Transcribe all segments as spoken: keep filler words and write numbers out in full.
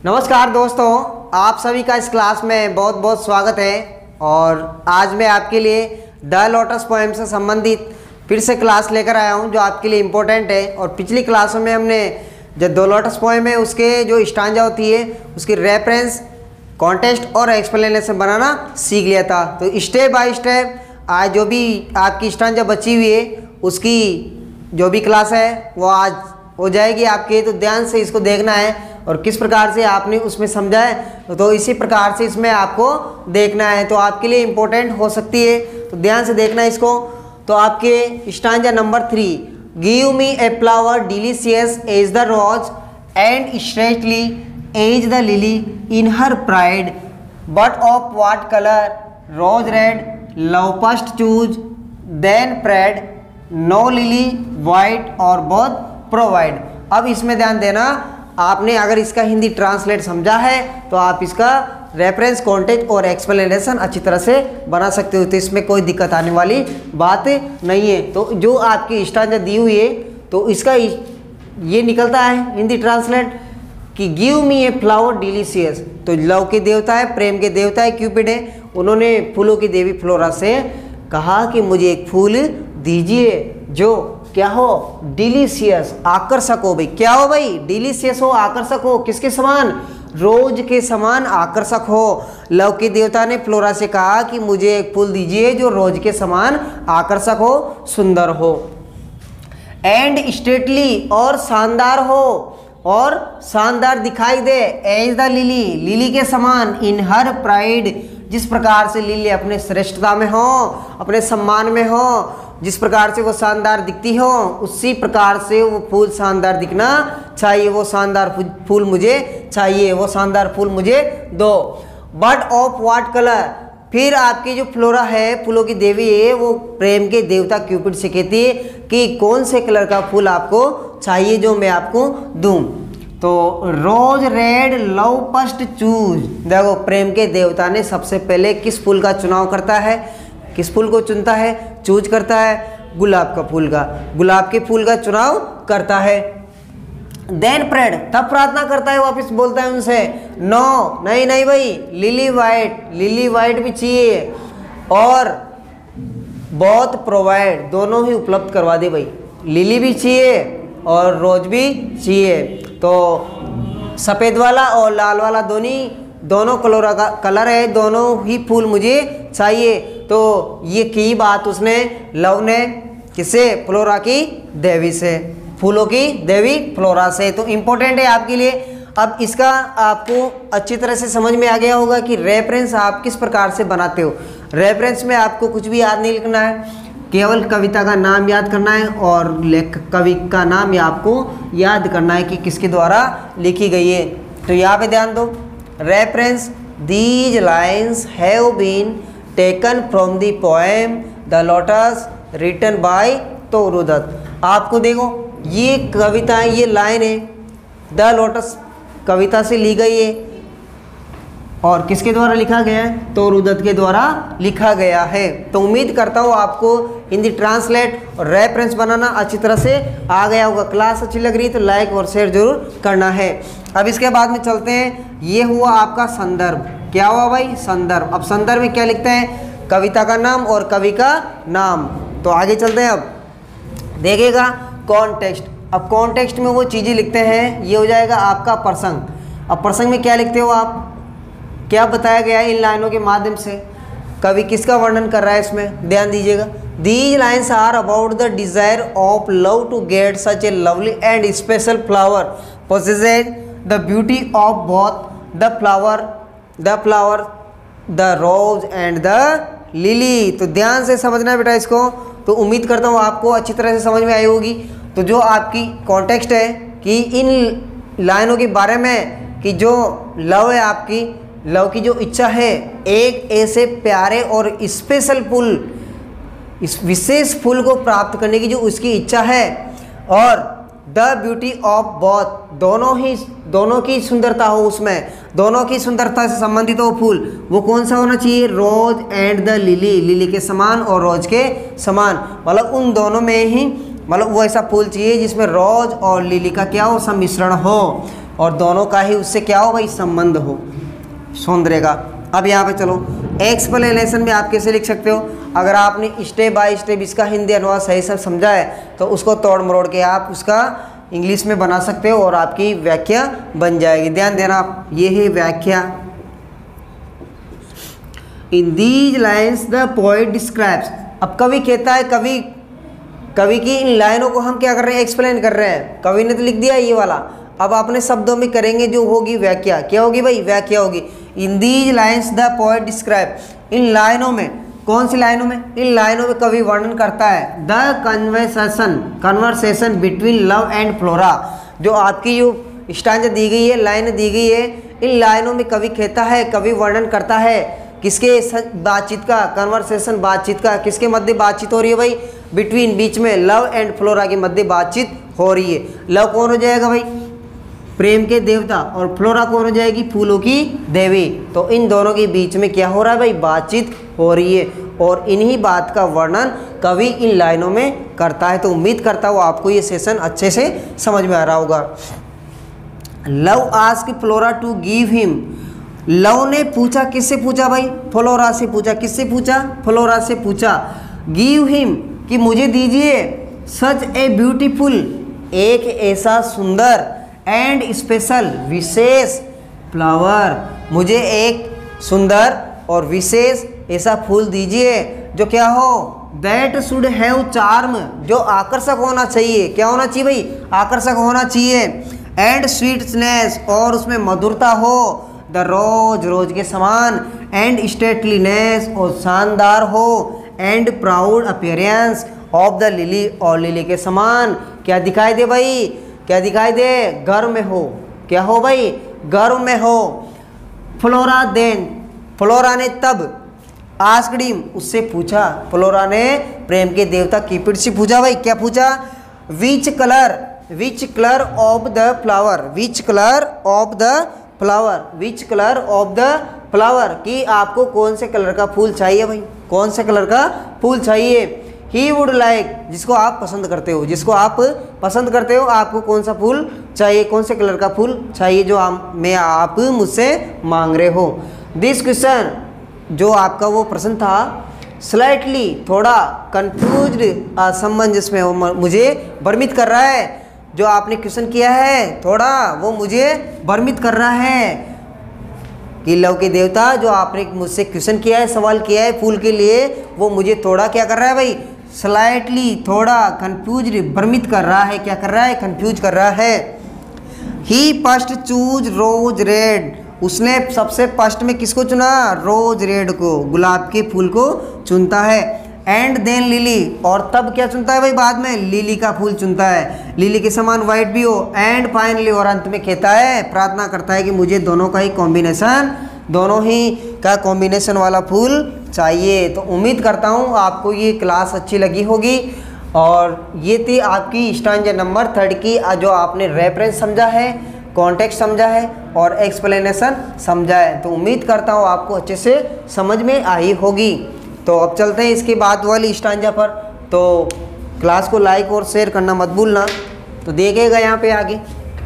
नमस्कार दोस्तों, आप सभी का इस क्लास में बहुत बहुत स्वागत है। और आज मैं आपके लिए द लोटस पोएम से संबंधित फिर से क्लास लेकर आया हूं जो आपके लिए इम्पोर्टेंट है। और पिछली क्लासों में हमने जो द लोटस पोएम है उसके जो स्टांजा होती है उसकी रेफरेंस, कॉन्टेक्स्ट और एक्सप्लेनेशन बनाना सीख लिया था। तो स्टेप बाय स्टेप आज जो भी आपकी स्टांजा बची हुई है उसकी जो भी क्लास है वो आज हो जाएगी आपके। तो ध्यान से इसको देखना है और किस प्रकार से आपने उसमें समझा है तो इसी प्रकार से इसमें आपको देखना है, तो आपके लिए इम्पोर्टेंट हो सकती है। तो ध्यान से देखना है इसको। तो आपके stanza number three, give me a flower delicious as the rose and stately as the lily in her pride, but of what colour, rose red, love first chose then prayed, no lily white or both provide. अब इसमें ध्यान देना, आपने अगर इसका Hindi translate समझा है तो आप इसका रेफरेंस, कॉन्टेक्स्ट और एक्सप्लेनेशन अच्छी तरह से बना सकते हो। तो इसमें कोई दिक्कत आने वाली बात नहीं है। तो जो आपकी स्टांजा दी हुई है तो इसका ये निकलता है हिंदी ट्रांसलेट कि give me a flower delicious. तो लव के देवता है, प्रेम के देवता है क्यूपिड है, उन्होंने फूलों की देवी फ्लोरा से कहा कि मुझे एक फूल दीजिए जो क्या हो, डिलीशियस, आकर्षक हो। भाई क्या हो भाई, डिलीशियस हो, आकर्षक हो। किसके समान, रोज के समान आकर्षक हो। लव के देवता ने फ्लोरा से कहा कि मुझे एक फूल दीजिए जो रोज के समान आकर्षक हो, सुंदर हो। एंड स्टेटली और शानदार हो, और शानदार दिखाई दे। एज द लिली, लिली के समान। इन हर प्राइड, जिस प्रकार से लिली अपने श्रेष्ठता में हो, अपने सम्मान में हो, जिस प्रकार से वो शानदार दिखती हो उसी प्रकार से वो फूल शानदार दिखना चाहिए। वो शानदार फूल मुझे चाहिए, वो शानदार फूल मुझे दो। बट ऑफ व्हाट कलर, फिर आपकी जो फ्लोरा है, फूलों की देवी है, वो प्रेम के देवता क्यूपिड से कहती है कि कौन से कलर का फूल आपको चाहिए जो मैं आपको दूं। तो rose red love first chose. देखो प्रेम के देवता ने सबसे पहले किस फूल का चुनाव करता है, किस फूल को चुनता है, चूज करता है, गुलाब का फूल का, गुलाब के फूल का चुनाव करता है। देन प्रेड, तब प्रार्थना करता है, वापस बोलता है उनसे नो, नहीं नहीं भाई, लिली वाइट, लिली वाइट भी चाहिए, और बहुत प्रोवाइड, दोनों ही उपलब्ध करवा दे भाई, लिली भी चाहिए और रोज भी चाहिए। तो सफ़ेद वाला और लाल वाला दोनों दोनों कलर का कलर है, दोनों ही फूल मुझे चाहिए। तो ये की बात उसने, लव ने, किसे, फ्लोरा की देवी से, फूलों की देवी फ्लोरा से। तो इम्पोर्टेंट है आपके लिए। अब इसका आपको अच्छी तरह से समझ में आ गया होगा कि रेफरेंस आप किस प्रकार से बनाते हो। रेफरेंस में आपको कुछ भी याद नहीं लिखना है, केवल कविता का नाम याद करना है और लेख कवि का नाम या आपको याद करना है कि किसके द्वारा लिखी गई है। तो यहाँ पे ध्यान दो, reference, these lines have been taken from the poem the Lotus written by Toru Dutt. आपको देखो ये कविताएं, ये लाइन है द लोटस कविता से ली गई है और किसके द्वारा लिखा गया है, तोरुदत्त के द्वारा लिखा गया है। तो उम्मीद करता हूँ आपको हिंदी ट्रांसलेट और रेफरेंस बनाना अच्छी तरह से आ गया होगा। क्लास अच्छी लग रही है तो लाइक और शेयर जरूर करना है। अब इसके बाद में चलते हैं, ये हुआ आपका संदर्भ। क्या हुआ भाई, संदर्भ। अब संदर्भ में क्या लिखते हैं, कविता का नाम और कवि का नाम। तो आगे चलते हैं। अब देखिएगा कॉन्टेक्स्ट। अब कॉन्टेक्स्ट में वो चीज़ें लिखते हैं, ये हो जाएगा आपका प्रसंग। अब प्रसंग में क्या लिखते हो आप, क्या बताया गया है इन लाइनों के माध्यम से, कवि किसका वर्णन कर रहा है इसमें, ध्यान दीजिएगा। These lines are about the desire of love to get such a lovely and special flower possesses the beauty of both the flower the flower the rose and the lily। तो ध्यान से समझना है बेटा इसको। तो उम्मीद करता हूँ आपको अच्छी तरह से समझ में आई होगी। तो जो आपकी कॉन्टेक्स्ट है कि इन लाइनों के बारे में कि जो लव है, आपकी लव की जो इच्छा है, एक ऐसे प्यारे और स्पेशल फूल, इस विशेष फूल को प्राप्त करने की जो उसकी इच्छा है, और द ब्यूटी ऑफ बोथ, दोनों ही दोनों की सुंदरता हो, उसमें दोनों की सुंदरता से संबंधित हो फूल, वो कौन सा होना चाहिए, rose and the lily, lily के समान और रोज के समान। मतलब उन दोनों में ही, मतलब वो ऐसा फूल चाहिए जिसमें रोज और लिली का क्या हो, सम्मिश्रण हो। और दोनों का ही उससे क्या हो भाई, संबंध हो सौंदर्य का। अब यहाँ पे चलो एक्सप्लेनेशन में आप कैसे लिख सकते हो, अगर आपने स्टेप बाय स्टेप इसका हिंदी अनुवाद सही से समझा है तो उसको तोड़ मरोड़ के आप उसका इंग्लिश में बना सकते हो और आपकी व्याख्या बन जाएगी। ध्यान देना आप, ये है व्याख्या। In these lines the poet describes. अब कवि कहता है, कवि कवि की इन लाइनों को हम क्या कर रहे हैं, एक्सप्लेन कर रहे हैं। कवि ने तो लिख दिया ये वाला, अब अपने शब्दों में करेंगे जो होगी व्याख्या। क्या होगी भाई, व्याख्या होगी। In these lines the poet describe, इन लाइनों में, कौन सी लाइनों में, इन लाइनों में कवि वर्णन करता है the conversation conversation between love and Flora. जो आपकी जो स्टांजा दी गई है, लाइन दी गई है, इन लाइनों में कवि कहता है, कवि वर्णन करता है किसके बातचीत का, कन्वर्सेशन बातचीत का, किसके मध्य बातचीत हो रही है भाई, बिटवीन बीच में लव एंड फ्लोरा के मध्य बातचीत हो रही है। लव कौन हो जाएगा भाई, प्रेम के देवता, और फ्लोरा कौन हो जाएगी, फूलों की देवी। तो इन दोनों के बीच में क्या हो रहा है भाई, बातचीत हो रही है और इन्हीं बात का वर्णन कवि इन लाइनों में करता है। तो उम्मीद करता हूँ आपको ये सेशन अच्छे से समझ में आ रहा होगा। Love ask Flora to give him, love ने पूछा, किससे पूछा भाई, फ्लोरा से पूछा। किससे पूछा, फ्लोरा से पूछा। गिव हिम, कि मुझे दीजिए, सच ए ब्यूटीफुल, एक ऐसा सुंदर, एंड स्पेशल, विशेष, फ्लावर, मुझे एक सुंदर और विशेष ऐसा फूल दीजिए जो क्या हो, दैट शुड हैव चार्म, जो आकर्षक होना चाहिए। क्या होना चाहिए भाई, आकर्षक होना चाहिए। एंड स्वीटनेस, और उसमें मधुरता हो, द रोज, रोज के समान, एंड स्टेटलीनेस, और शानदार हो, and proud appearance of the lily, और लिली के समान क्या दिखाई दे भाई, क्या दिखाई दे, गर्व में हो। क्या हो भाई, गर्व में हो। फ्लोरा देन, फ्लोरा ने तब, आस्क्ड हिम, उससे पूछा, फ्लोरा ने प्रेम के देवता कीपिड से पूछा भाई, क्या पूछा, which colour, which colour of the flower, which colour of the flower, which colour of the flower, कि आपको कौन से कलर का फूल चाहिए भाई, कौन से कलर का फूल चाहिए। ही वुड लाइक, जिसको आप पसंद करते हो, जिसको आप पसंद करते हो, आपको कौन सा फूल चाहिए, कौन से कलर का फूल चाहिए जो आप मैं आप मुझसे मांग रहे हो। दिस क्वेश्चन, जो आपका वो प्रश्न था, स्लाइटली, थोड़ा कंफ्यूज्ड, असमंजस में वो मुझे भ्रमित कर रहा है। जो आपने क्वेश्चन किया है थोड़ा वो मुझे भ्रमित कर रहा है कि लव के देवता, जो आपने मुझसे क्वेश्चन किया है, सवाल किया है फूल के लिए, वो मुझे थोड़ा क्या कर रहा है भाई, स्लाइटली, थोड़ा कंफ्यूज, भ्रमित कर रहा है। क्या कर रहा है, कंफ्यूज कर रहा है। He first chose rose red, उसने सबसे फर्स्ट में किसको चुना, रोज रेड को, गुलाब के फूल को चुनता है। एंड देन लिली, और तब क्या चुनता है भाई, बाद में लिली का फूल चुनता है, लिली के समान वाइट भी हो। एंड फाइनली, और अंत में कहता है, प्रार्थना करता है कि मुझे दोनों का ही कॉम्बिनेशन, दोनों ही का कॉम्बिनेशन वाला फूल चाहिए। तो उम्मीद करता हूँ आपको ये क्लास अच्छी लगी होगी। और ये थी आपकी स्टांजा नंबर थर्ड की, जो आपने रेफरेंस समझा है, कॉन्टेक्स्ट समझा है और एक्सप्लेनेशन समझा है। तो उम्मीद करता हूँ आपको अच्छे से समझ में आई होगी। तो अब चलते हैं इसके बाद वाली स्टांजा पर। तो क्लास को लाइक और शेयर करना मत भूलना। तो देखिएगा यहाँ पे आगे।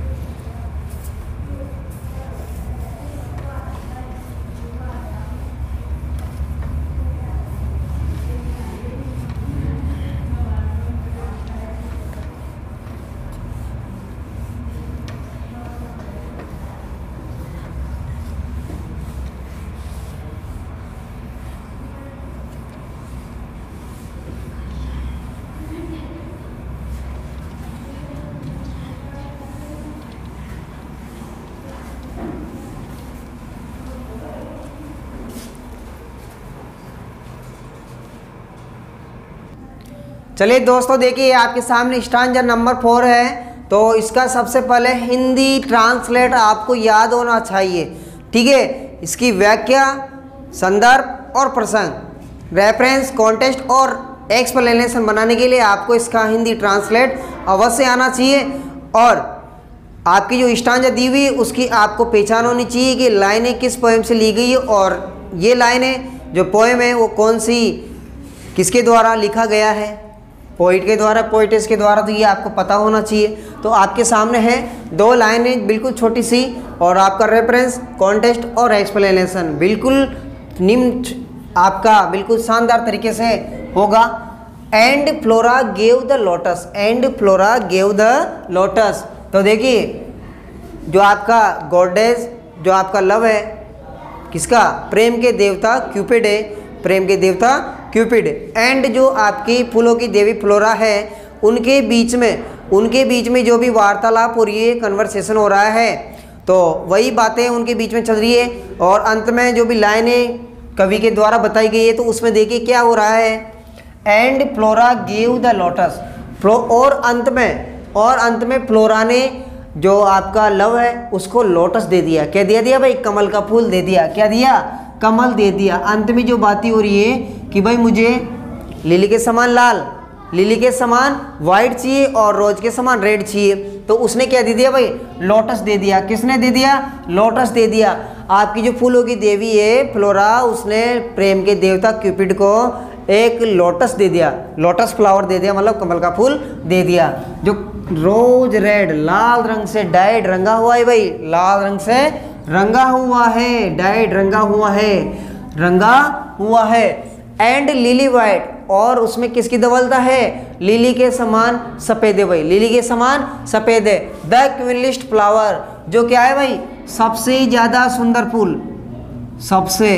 चलिए दोस्तों, देखिए आपके सामने स्टांजा नंबर फोर है। तो इसका सबसे पहले हिंदी ट्रांसलेट आपको याद होना चाहिए, ठीक है। इसकी व्याख्या, संदर्भ और प्रसंग, रेफरेंस, कॉन्टेक्स्ट और एक्सप्लेनेशन बनाने के लिए आपको इसका हिंदी ट्रांसलेट अवश्य आना चाहिए। और आपकी जो स्टांजा दी हुई है उसकी आपको पहचान होनी चाहिए कि लाइनें किस पोएम से ली गई है, और ये लाइनें जो पोएम है वो कौन सी, किसके द्वारा लिखा गया है, पोइट के द्वारा, पोइटेस के द्वारा, तो ये आपको पता होना चाहिए। तो आपके सामने है दो लाइनें बिल्कुल छोटी सी, और आपका रेफरेंस, कॉन्टेक्स्ट और एक्सप्लेनेशन बिल्कुल निम्न आपका बिल्कुल शानदार तरीके से होगा। And Flora gave the lotus, and Flora gave the lotus. तो देखिए जो आपका गॉडेस, जो आपका लव है किसका, प्रेम के देवता क्यूपिड है, प्रेम के देवता क्यूपिड। एंड जो आपकी फूलों की देवी फ्लोरा है, उनके बीच में उनके बीच में जो भी वार्तालाप हो रही है, कन्वर्सेशन हो रहा है, तो वही बातें उनके बीच में चल रही है। और अंत में जो भी लाइनें कवि के द्वारा बताई गई है, तो उसमें देखिए क्या हो रहा है, and Flora gave the lotus, और अंत में और अंत में फ्लोरा ने जो आपका लव है उसको लोटस दे दिया। क्या दे दिया भाई, कमल का फूल दे दिया। क्या दिया, कमल दे दिया। अंत में जो बातें हो रही है कि भाई मुझे लिली के समान लाल, लिली के समान वाइट चाहिए और रोज के समान रेड चाहिए, तो उसने क्या दे दिया भाई, लोटस दे दिया। किसने दे दिया, लोटस दे दिया। आपकी जो फूलों की देवी है फ्लोरा, उसने प्रेम के देवता क्यूपिड को एक लोटस दे दिया, लोटस फ्लावर दे दिया, मतलब कमल का फूल दे दिया, जो रोज रेड, लाल रंग से डाइड रंगा हुआ है भाई, लाल रंग से रंगा हुआ है, डाइड रंगा हुआ है, रंगा हुआ है। एंड लिली वाइट, और उसमें किसकी धवलता है, लिली के समान सफेद है भाई, लिली के समान सफेद है। द क्वीनलिस्ट फ्लावर, जो क्या है भाई, सबसे ज्यादा सुंदर फूल, सबसे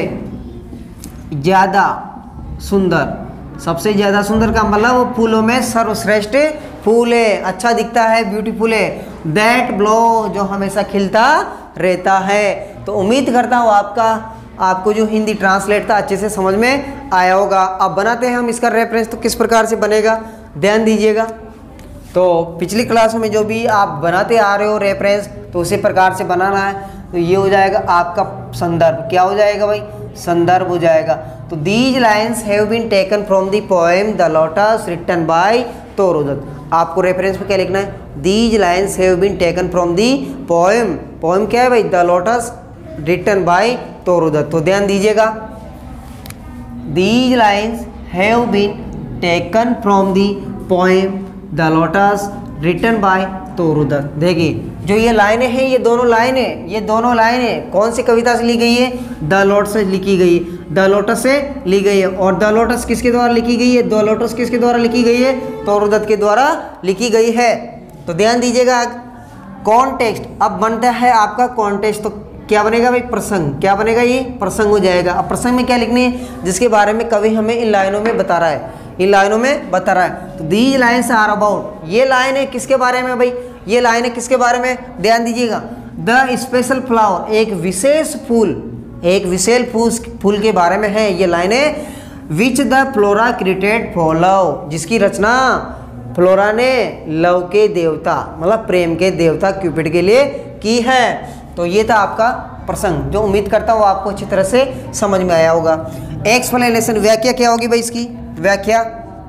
ज्यादा सुंदर, सबसे ज्यादा सुंदर का मतलब वो फूलों में सर्वश्रेष्ठ फूल है, अच्छा दिखता है, ब्यूटीफुल है। दैट ब्लो, जो हमेशा खिलता रहता है। तो उम्मीद करता हूँ आपका आपको जो हिंदी ट्रांसलेट था अच्छे से समझ में आया होगा। अब बनाते हैं हम इसका रेफरेंस, तो किस प्रकार से बनेगा ध्यान दीजिएगा। तो पिछली क्लास में जो भी आप बनाते आ रहे हो रेफरेंस, तो उसी प्रकार से बनाना है। तो ये हो जाएगा आपका संदर्भ, क्या हो जाएगा भाई, संदर्भ हो जाएगा। तो these lines have been taken from the poem the Lotus written bye तोरोदत्त। आपको रेफरेंस में क्या लिखना है, these lines have been taken from the poem, poem क्या है भाई, द लोटस रिटन बाय तोरोदत्त। तो ध्यान दीजिएगा, these lines have been taken from the poem the Lotus written bye तोरोदत्त। देखिए जो ये लाइनें हैं, ये दोनों लाइनें ये दोनों लाइनें कौन सी कविता से ली गई है, द लोटस से लिखी गई है, द लोटस से ली गई है। और द लोटस किसके द्वारा लिखी गई है, द लोटस किसके द्वारा लिखी गई है, तोरोदत्त के द्वारा लिखी गई है। तो ध्यान दीजिएगा, कॉन्टेक्स्ट अब बनता है आपका कॉन्टेक्स्ट। तो क्या बनेगा भाई, प्रसंग, क्या बनेगा, ये प्रसंग हो जाएगा। अब प्रसंग में क्या लिखनी है, जिसके बारे में कवि हमें इन लाइनों में बता रहा है, इन लाइनों में बता रहा है। तो दीज लाइन्स आर अबाउट, ये लाइन है किसके बारे में भाई, ये लाइन है किसके बारे में, ध्यान दीजिएगा, द स्पेशल फ्लावर, एक विशेष फूल, एक विशेष फूल फूल के बारे में है ये लाइनें, which the Flora created for love, जिसकी रचना फ्लोरा ने लव के देवता, मतलब प्रेम के देवता क्यूपिड के लिए की है। तो ये था आपका प्रसंग, जो उम्मीद करता हूँ आपको अच्छी तरह से समझ में आया होगा। एक्सप्लेनेशन, व्याख्या क्या होगी भाई इसकी, व्याख्या।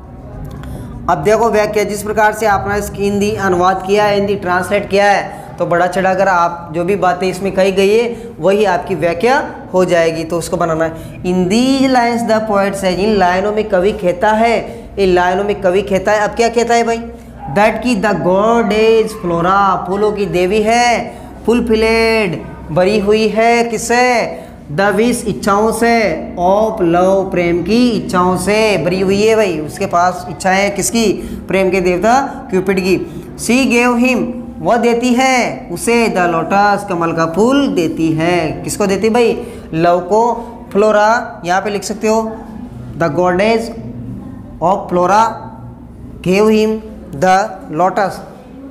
अब देखो व्याख्या, जिस प्रकार से आपने इसकी हिंदी अनुवाद किया है, हिंदी ट्रांसलेट किया है, तो बड़ा चढ़ाकर आप जो भी बातें इसमें कही गई है वही आपकी व्याख्या हो जाएगी। तो उसको बनाना है, in these lines the poet says, इन लाइनों में कवि कहता है, इन लाइनों में कवि कहता है। अब क्या कहता है भाई, दैट की द गॉडेस फ्लोरा, फूलों की देवी है, फुलफिलेड भरी हुई है, किससे, द विश इच्छाओं से, ऑफ लव प्रेम की इच्छाओं से भरी हुई है भाई, उसके पास इच्छाएं है, किसकी, प्रेम के देवता क्यूपिड की। सी गेव हिम, वह देती है उसे, द लोटस कमल का फूल देती है, किसको देती भाई, लव को। फ्लोरा यहाँ पे लिख सकते हो, the goddess of Flora gave him the lotus.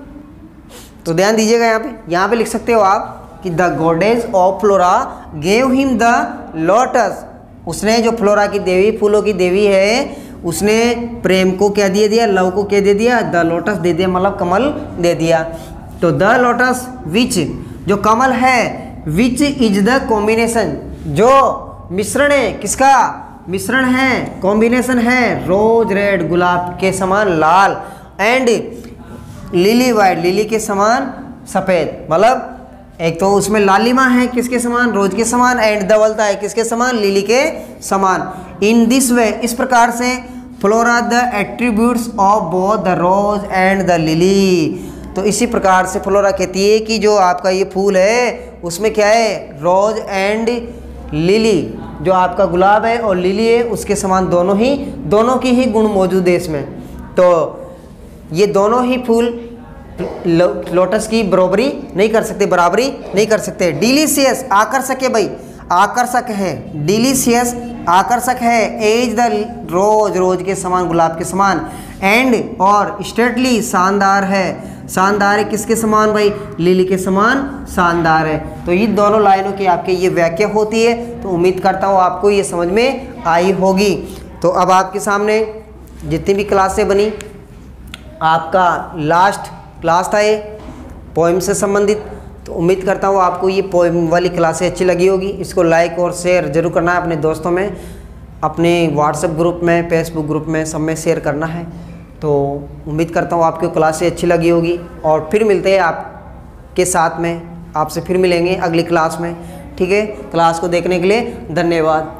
तो ध्यान दीजिएगा, यहाँ पे यहाँ पे लिख सकते हो आप कि the goddess of Flora gave him the lotus, उसने जो फ्लोरा की देवी, फूलों की देवी है, उसने प्रेम को क्या दे दिया, लव को क्या दे दिया, द लोटस दे दिया, मतलब कमल दे दिया। तो द लोटस विच, जो कमल है, विच इज द कॉम्बिनेशन, जो मिश्रण है, किसका मिश्रण है, कॉम्बिनेशन है, रोज रेड, गुलाब के समान लाल, एंड लिली वाइट, लिली के समान सफ़ेद, मतलब एक तो उसमें लालिमा है किसके समान, रोज के समान, एंड धवलता है किसके समान, लिली के समान। इन दिस वे, इस प्रकार से Flora the attributes of both the rose and the lily. तो इसी प्रकार से फ्लोरा कहती है कि जो आपका ये फूल है उसमें क्या है, रोज एंड लिली, जो आपका गुलाब है और लिली है उसके समान दोनों ही दोनों की ही गुण मौजूद है इसमें। तो ये दोनों ही फूल लो, लोटस की बराबरी नहीं कर सकते, बराबरी नहीं कर सकते। डिलीशियस आकर्षक है भाई, आकर्षक है, डिलीशियस आकर्षक है, एज द रोज रोज के समान, गुलाब के समान, एंड और स्टेटली शानदार है, शानदार है किसके समान भाई, लिली के समान शानदार है। तो ये दोनों लाइनों की आपके ये व्याख्या होती है। तो उम्मीद करता हूँ आपको ये समझ में आई होगी। तो अब आपके सामने जितनी भी क्लासें बनी, आपका लास्ट क्लास था ये पोएम से संबंधित। तो उम्मीद करता हूँ आपको ये पोएम वाली क्लासें अच्छी लगी होगी। इसको लाइक और शेयर जरूर करना है अपने दोस्तों में, अपने व्हाट्सएप ग्रुप में, फेसबुक ग्रुप में, सब में शेयर करना है। तो उम्मीद करता हूँ आपको क्लासें अच्छी लगी होगी और फिर मिलते हैं आपके साथ में, आपसे फिर मिलेंगे अगली क्लास में। ठीक है, क्लास को देखने के लिए धन्यवाद।